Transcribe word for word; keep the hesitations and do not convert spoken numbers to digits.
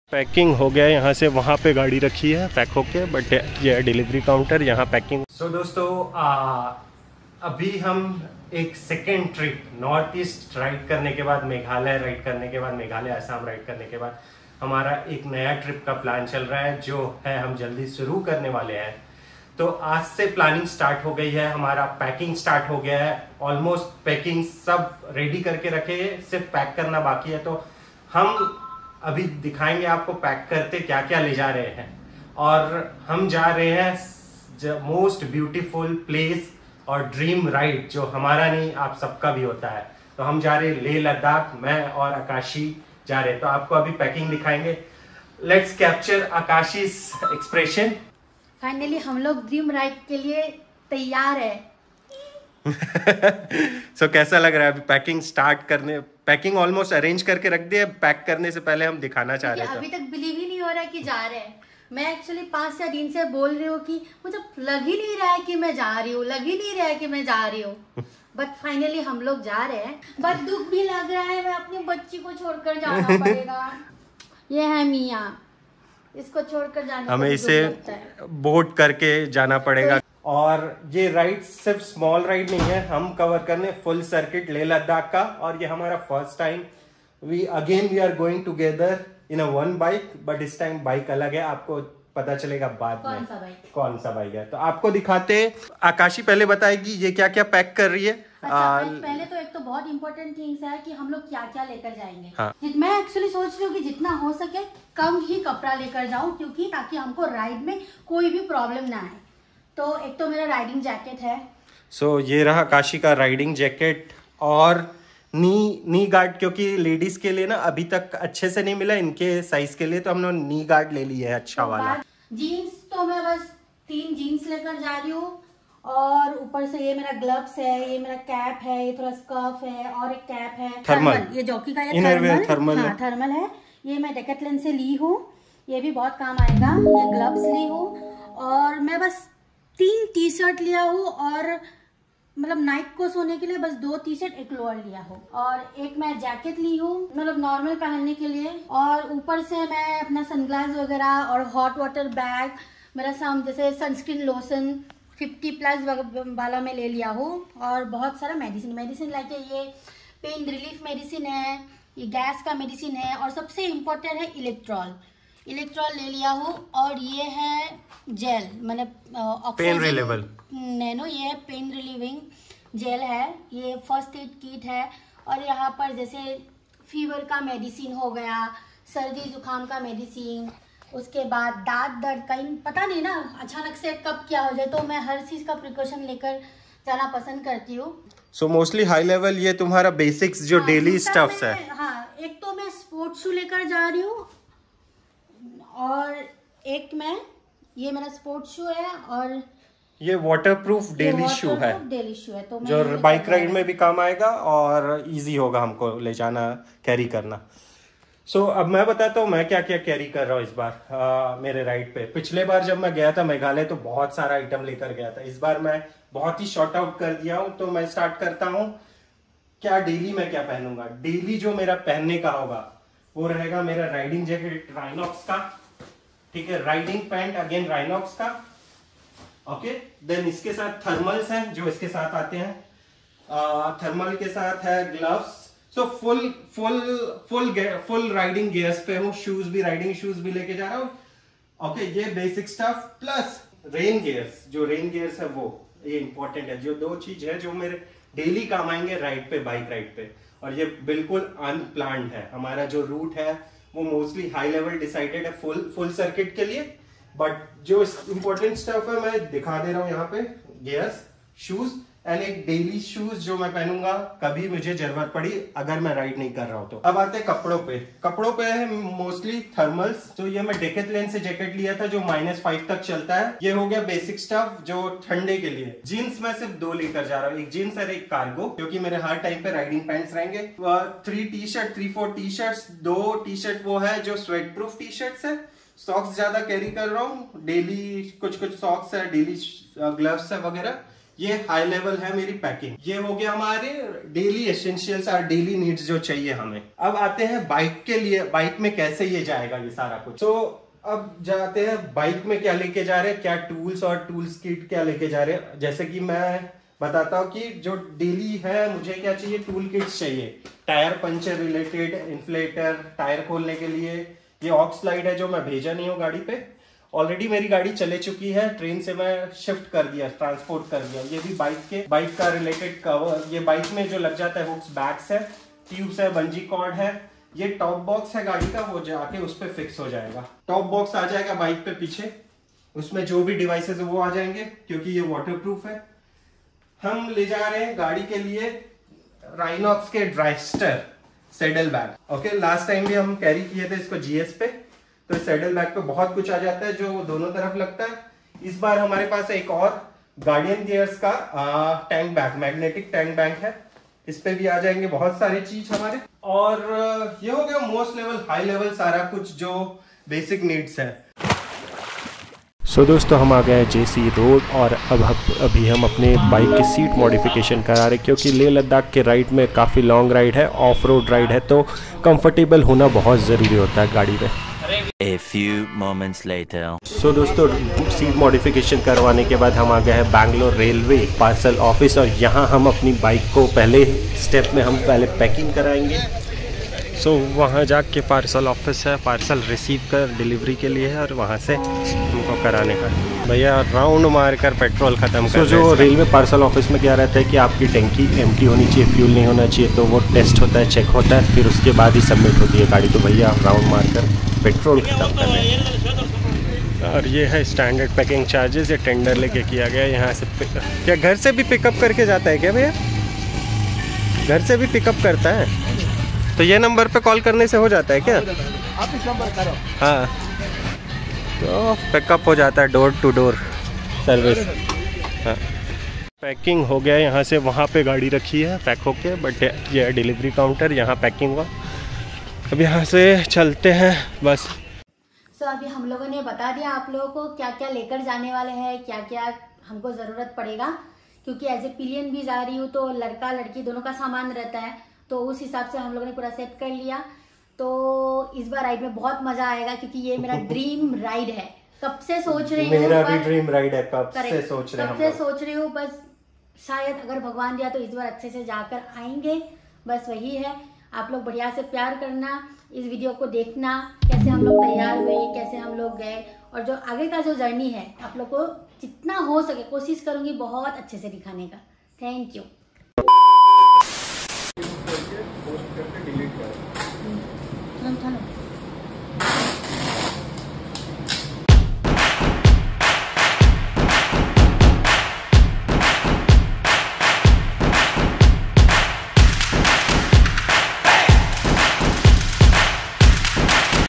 Packing हो गया, यहाँ से वहाँ पे गाड़ी रखी है पैक होके, बट ये है डिलीवरी काउंटर, यहाँ पैकिंग। सो so, दोस्तों आ, अभी हम एक second trip north east ride करने के बाद, मेघालय राइड करने के बाद, मेघालय असम राइड करने के बाद हमारा एक नया ट्रिप का प्लान चल रहा है, जो है हम जल्दी शुरू करने वाले हैं। तो आज से प्लानिंग स्टार्ट हो गई है, हमारा पैकिंग स्टार्ट हो गया है, ऑलमोस्ट पैकिंग सब रेडी करके रखे हैं, सिर्फ पैक करना बाकी है। तो हम अभी दिखाएंगे आपको पैक करते क्या क्या ले जा रहे हैं। और हम जा रहे हैं मोस्ट ब्यूटीफुल प्लेस और ड्रीम राइड, जो हमारा नहीं आप सबका भी होता है। तो हम जा रहे हैं लेह लद्दाख, मैं और आकाशी जा रहे हैं। तो आपको अभी पैकिंग दिखाएंगे। लेट्स कैप्चर आकाशी's एक्सप्रेशन। फाइनली हम लोग ड्रीम राइड के लिए तैयार है। सो so, कैसा लग रहा है अभी पैकिंग स्टार्ट करने? पैकिंग ऑलमोस्ट अरेंज करके रख दिया, पैक करने से पहले हम दिखाना चाह रहे थे। अभी तक बिलीव ही नहीं हो रहा है कि जा रहे हैं। मैं एक्चुअली पाँच छह दिन से बोल रही हूँ कि मुझे लग ही नहीं रहा है कि मैं जा रही हूँ, लग ही नहीं रहा है कि मैं जा रही हूँ। बट फाइनली हम लोग जा रहे हैं। बट दुख भी लग रहा है, मैं अपनी बच्ची को छोड़कर जाना पड़ेगा। ये है मिया, इसको छोड़कर जाना, हमें इसे बोट करके जाना पड़ेगा। और ये राइड सिर्फ स्मॉल राइड नहीं है, हम कवर करने फुल सर्किट लेह लद्दाख का। और ये हमारा first time, we again we are going together in a one bike, but this time bike अलग है, आपको पता चलेगा बाद में कौन सा बाइक कौन सा बाइक है। तो आपको दिखाते। आकाशी पहले बताएगी ये क्या क्या पैक कर रही है। अच्छा, आ, पहले तो एक तो बहुत इंपॉर्टेंट थिंग्स है कि हम लोग क्या क्या लेकर जाएंगे। हाँ। मैं एक्चुअली सोच रही हूँ कि जितना हो सके कम ही कपड़ा लेकर जाऊं, क्योंकि ताकि हमको राइड में कोई भी प्रॉब्लम ना आए। तो एक तो मेरा राइडिंग जैकेट है। सो so, ये रहा काशी का राइडिंग जैकेट और नी नी गार्ड, क्योंकि लेडीज के लिए ना अभी तक अच्छे से नहीं मिला इनके साइज के लिए, तो हमने नी गार्ड ले लिया है अच्छा तो वाला। जीन्स तो मैं बस तीन जीन्स लेकर जा रही हूँ, और ऊपर से ये मेरा ग्लव्स है, ये मेरा कैप है, ये थोड़ा स्कार्फ है, और एक कैप है थर्मल, ये जॉकी का ये थर्मल, थर्मल, हाँ, थर्मल है। ये मैं डेकेथलॉन से ली हूँ, ये भी बहुत काम आएगा। ये ग्लव्स ली हूँ, और मैं बस तीन टी शर्ट लिया हूँ, और मतलब नाइट को सोने के लिए बस दो टी शर्ट एक लोअर लिया हूँ, और एक मैं जैकेट ली हूँ मतलब नॉर्मल पहनने के लिए। और ऊपर से मैं अपना सनग्लास वगैरह और हॉट वाटर बैग, मेरा साम जैसे सनस्क्रीन लोशन फिफ्टी प्लस वाला मैं ले लिया हूँ, और बहुत सारा मेडिसिन मेडिसिन लाइक ये पेन रिलीफ मेडिसिन है, ये गैस का मेडिसिन है, और सबसे इम्पोर्टेंट है इलेक्ट्रॉल इलेक्ट्रॉल ले लिया हूँ। और ये है जेल, मैंने पेन रिलीवर नैनो, ये है पेन रिलीविंग जेल है, ये फर्स्ट एड किट है। और यहाँ पर जैसे फीवर का मेडिसिन हो गया, सर्दी जुकाम का मेडिसिन, उसके बाद दांत दर्द का, पता नहीं ना अचानक से कब क्या हो जाए, तो मैं हर चीज़ का प्रिकॉशन लेकर जाना पसंद करती हूँ। सो मोस्टली हाई लेवल ये तुम्हारा बेसिक्स जो डेली स्टफ्स है। हाँ, एक तो मैं स्पोर्ट्स शू लेकर जा रही हूँ, और एक मैं ये मेरा स्पोर्ट्स शू है, और ये वाटरप्रूफ डेली शू है, डेली शू है, तो जो बाइक राइड में भी काम आएगा और इजी होगा हमको ले जाना, कैरी करना। सो so, अब मैं बताता हूँ मैं क्या क्या कैरी कर रहा हूँ इस बार आ, मेरे राइड पे। पिछले बार जब मैं गया था मेघालय तो बहुत सारा आइटम लेकर गया था, इस बार मैं बहुत ही शॉर्ट आउट कर दिया हूँ। तो मैं स्टार्ट करता हूँ क्या डेली मैं क्या पहनूंगा। डेली जो मेरा पहनने का होगा वो रहेगा मेरा राइडिंग जैकेट राइनॉक्स का, ठीक है, राइडिंग पैंट अगेन राइनॉक्स का, ओके। देन इसके साथ थर्मल्स हैं जो इसके साथ आते हैं, थर्मल के साथ है gloves. So full full full full riding gears पे हूँ, शूज भी राइडिंग शूज भी लेके जा रहा हूँ, ओके। ये basic stuff plus rain gears, जो रेन गियर्स है वो ये इंपॉर्टेंट है, जो दो चीज है जो मेरे डेली काम आएंगे राइड पे, बाइक राइड पे। और ये बिल्कुल अनप्लान्ड है, हमारा जो रूट है वो मोस्टली हाई लेवल डिसाइडेड है फुल फुल सर्किट के लिए, बट जो इंपॉर्टेंट स्टफ है मैं दिखा दे रहा हूँ यहाँ पे, गियर्स, शूज एंड एक डेली शूज जो मैं पहनूंगा कभी मुझे जरूरत पड़ी अगर मैं राइड नहीं कर रहा हूं तो। अब आते हैं कपड़ों पे। कपड़ों पे है मोस्टली थर्मल्स, तो ये मैं डेकेथलॉन से जैकेट लिया था जो माइनस फाइव तक चलता है। ये हो गया बेसिक स्टफ जो ठंडे के लिए। जीन्स मैं सिर्फ दो लेकर जा रहा हूँ, एक जीन्स और एक कार्गो, क्योंकि मेरे हर टाइम पे राइडिंग पैंट्स रहेंगे। Three T shirt three four T shirt, दो टी शर्ट वो है जो स्वेट प्रूफ टी शर्ट्स है। सॉक्स ज्यादा कैरी कर रहा हूँ, डेली कुछ कुछ सॉक्स है, डेली ग्लव्स है वगैरह। ये हाई लेवल है मेरी पैकिंग। ये हो गया हमारे डेली एसेंशियल्स और डेली नीड्स जो चाहिए हमें। अब आते हैं बाइक के लिए, बाइक में कैसे ये जाएगा ये सारा कुछ। तो अब जाते हैं बाइक में क्या लेके जा रहे हैं, क्या टूल्स और टूल्स किट क्या लेके जा रहे हैं। जैसे कि मैं बताता हूँ कि जो डेली है मुझे क्या चाहिए, टूल किट्स चाहिए, tyre puncture related, inflator, tyre खोलने के लिए। ये ऑक्स लाइट है जो मैं भेजा नहीं हूँ गाड़ी पे, ऑलरेडी मेरी गाड़ी चले चुकी है, ट्रेन से मैं शिफ्ट कर दिया, ट्रांसपोर्ट कर दिया। ये भी बाइक के बाइक का रिलेटेड कवर, ये बाइक में जो लग जाता है हुक्स, बैग्स है, ट्यूब्स है, बंजी कॉर्ड है। ये टॉप बॉक्स है गाड़ी का, वो जाके उस पर फिक्स हो जाएगा। टॉप बॉक्स आ जाएगा बाइक पे पीछे, उसमें जो भी डिवाइसेस है वो आ जाएंगे क्योंकि ये वाटरप्रूफ है। हम ले जा रहे हैं गाड़ी के लिए राइनॉक्स के drystar saddle bag. Okay, last time भी हम कैरी किए थे इसको जीएस पे, तो सैडल बैग पे बहुत कुछ आ जाता है जो दोनों तरफ लगता है। इस बार हमारे पास एक और गार्डियन गियर्स का आ, tank bag, magnetic tank bag है, इस पे भी आ जाएंगे बहुत सारी चीज हमारे। और ये हो गया मोस्ट लेवल, हाई लेवल सारा कुछ जो बेसिक नीड्स है। सो so, दोस्तों हम आ गए हैं जेसी रोड और अब अभी हम अपने बाइक की सीट मॉडिफिकेशन करा रहे हैं क्योंकि लेह लद्दाख के राइड में काफ़ी लॉन्ग राइड है, ऑफ रोड राइड है, तो कंफर्टेबल होना बहुत ज़रूरी होता है गाड़ी में। A few moments later. So so, दोस्तों सीट मॉडिफिकेशन करवाने के बाद हम आ गए हैं बैंगलोर रेलवे पार्सल ऑफिस और यहाँ हम अपनी बाइक को पहले स्टेप में हम पहले पैकिंग कराएंगे। सो so, वहाँ जाके पार्सल ऑफिस है, पार्सल रिसीव कर डिलीवरी के लिए है और वहाँ से उनको कराने का। भैया राउंड मारकर पेट्रोल ख़त्म कर। so, जो रेलवे पार्सल ऑफिस में क्या रहता है कि आपकी टैंकी एम्प्टी होनी चाहिए, फ्यूल नहीं होना चाहिए, तो वो टेस्ट होता है, चेक होता है, फिर उसके बाद ही सबमिट होती है गाड़ी। तो भैया राउंड मारकर पेट्रोल ख़त्म कर रहे हैं। और ये है स्टैंडर्ड पैकिंग चार्जेस, ये टेंडर लेके किया गया। यहाँ से क्या घर से भी पिकअप करके जाता है क्या भैया? घर से भी पिकअप करता है, तो ये नंबर पे कॉल करने से हो जाता है क्या? आप इस नंबर करो। हाँ, तो पिकअप हो जाता है, डोर टू डोर सर्विस। हाँ, पैकिंग हो गया, यहाँ से वहाँ पे गाड़ी रखी है पैक होके, बट ये है डिलीवरी काउंटर, यहाँ पैकिंग हुआ। अब यहाँ से चलते हैं बस। सो so, अभी हम लोगों ने बता दिया आप लोगों को क्या क्या लेकर जाने वाले हैं, क्या क्या हमको ज़रूरत पड़ेगा, क्योंकि एज ए पिलियन भी जा रही हूँ तो लड़का लड़की दोनों का सामान रहता है, तो उस हिसाब से हम लोगों ने पूरा सेट कर लिया। तो इस बार राइड में बहुत मजा आएगा क्योंकि ये मेरा ड्रीम राइड है, कब से सोच रही हूँ। मेरा भी ड्रीम राइड है, कब से सोच रहे हैं, कब से सोच रही हूँ, बस शायद अगर भगवान दिया तो इस बार अच्छे से जाकर आएंगे, बस वही है। आप लोग बढ़िया से प्यार करना, इस वीडियो को देखना, कैसे हम लोग तैयार हुए, कैसे हम लोग गए, और जो आगे का जो जर्नी है आप लोग को जितना हो सके कोशिश करूंगी बहुत अच्छे से दिखाने का। Thank you. डिलीट कर।